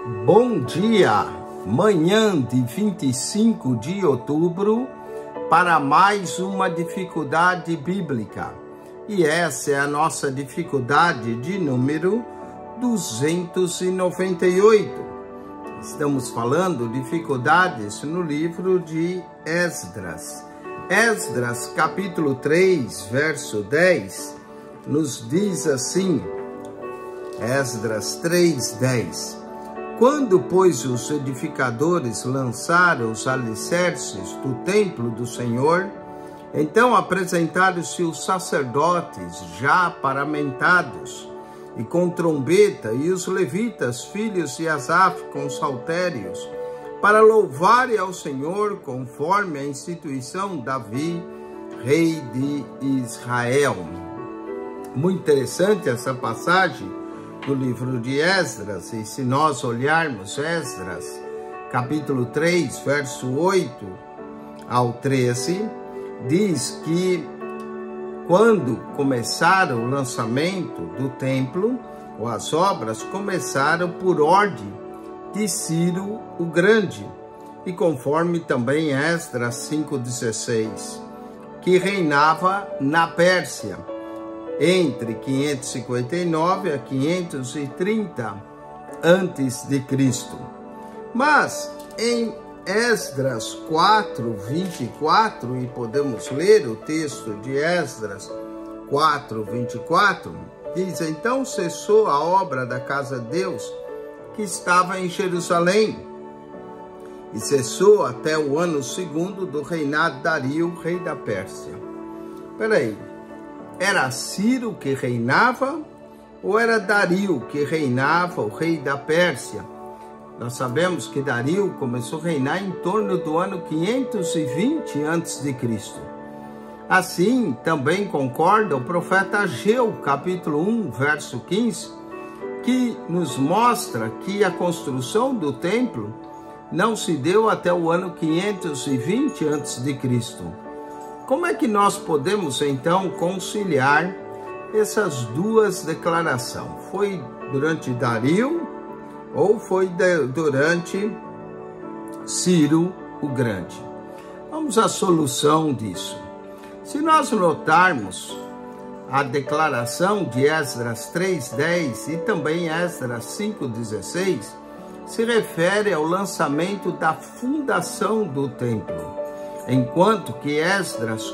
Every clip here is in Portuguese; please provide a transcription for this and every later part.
Bom dia, manhã de 25 de outubro, para mais uma dificuldade bíblica. E essa é a nossa dificuldade de número 298. Estamos falando dificuldades no livro de Esdras. Esdras, capítulo 3, verso 10, nos diz assim, Esdras 3, 10. Quando, pois, os edificadores lançaram os alicerces do templo do Senhor, então apresentaram-se os sacerdotes já paramentados, e com trombeta, e os levitas, filhos de Asaf, com saltérios, para louvarem ao Senhor, conforme a instituição de Davi, rei de Israel. Muito interessante essa passagem do livro de Esdras, e se nós olharmos Esdras, capítulo 3, verso 8 ao 13, diz que quando começaram o lançamento do templo, ou as obras começaram por ordem de Ciro o Grande, e conforme também Esdras 5,16, que reinava na Pérsia, entre 559 a 530 a.C. Mas em Esdras 4, 24, e podemos ler o texto de Esdras 4, 24, diz: então cessou a obra da casa de Deus que estava em Jerusalém, e cessou até o ano segundo do reinado de Dario, rei da Pérsia. Peraí, era Ciro que reinava ou era Dario que reinava, o rei da Pérsia? Nós sabemos que Dario começou a reinar em torno do ano 520 a.C. Assim, também concorda o profeta Ageu, capítulo 1, verso 15, que nos mostra que a construção do templo não se deu até o ano 520 a.C. Como é que nós podemos, então, conciliar essas duas declarações? Foi durante Dario ou foi durante Ciro o Grande? Vamos à solução disso. Se nós notarmos a declaração de Esdras 3:10 e também Esdras 5:16, se refere ao lançamento da fundação do templo, enquanto que Esdras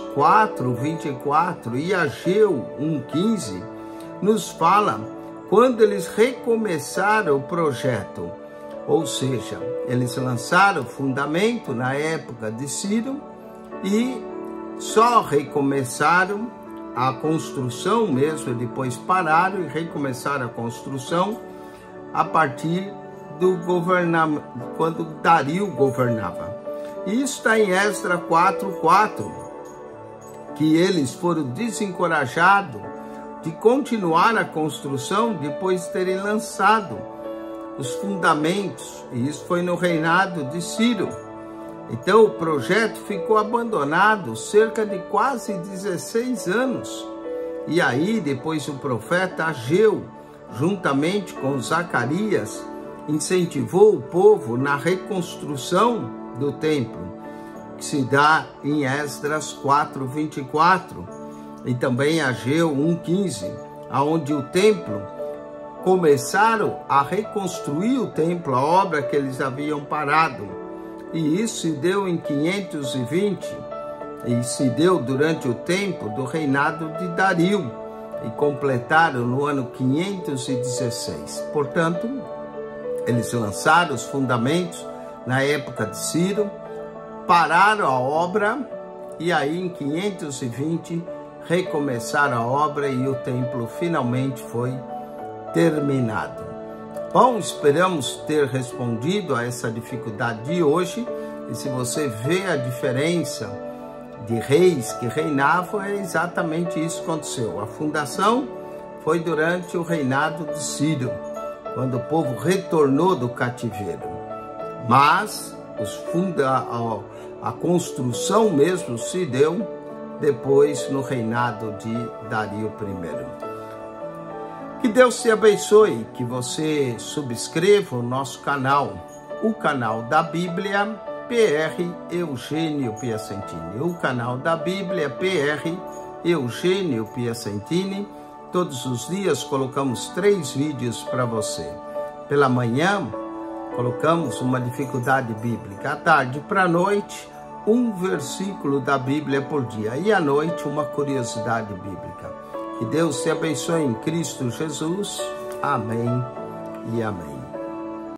4:24 e Ageu 1:15 nos fala quando eles recomeçaram o projeto, ou seja, eles lançaram o fundamento na época de Ciro e só recomeçaram a construção mesmo, depois pararam e recomeçaram a construção a partir do governamento, quando Dario governava. Isso está em Esdras 4:4, que eles foram desencorajados de continuar a construção depois de terem lançado os fundamentos, e isso foi no reinado de Ciro. Então o projeto ficou abandonado cerca de quase 16 anos. E aí depois o profeta Ageu, juntamente com Zacarias, incentivou o povo na reconstrução do templo, que se dá em Esdras 4:24, e também Ageu 1:15, aonde o templo, começaram a reconstruir o templo, a obra que eles haviam parado, e isso se deu em 520, e se deu durante o tempo do reinado de Dario, e completaram no ano 516. Portanto, eles lançaram os fundamentos na época de Ciro, pararam a obra, e aí em 520 recomeçaram a obra e o templo finalmente foi terminado. Bom, esperamos ter respondido a essa dificuldade de hoje, e se você vê a diferença de reis que reinavam, é exatamente isso que aconteceu. A fundação foi durante o reinado de Ciro, quando o povo retornou do cativeiro. Mas a construção mesmo se deu depois no reinado de Dario I. Que Deus te abençoe, que você subscreva o nosso canal, o canal da Bíblia PR Eugênio Piacentini. O canal da Bíblia PR Eugênio Piacentini. Todos os dias colocamos 3 vídeos para você. Pela manhã, colocamos uma dificuldade bíblica. À tarde para a noite, um versículo da Bíblia por dia. E à noite, uma curiosidade bíblica. Que Deus te abençoe em Cristo Jesus. Amém e amém.